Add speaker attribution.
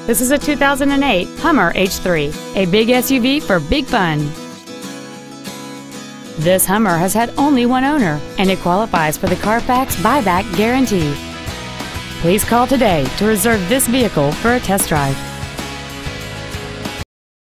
Speaker 1: This is a 2008 Hummer H3, a big SUV for big fun. This Hummer has had only one owner, and it qualifies for the Carfax buyback guarantee. Please call today to reserve this vehicle for a test drive.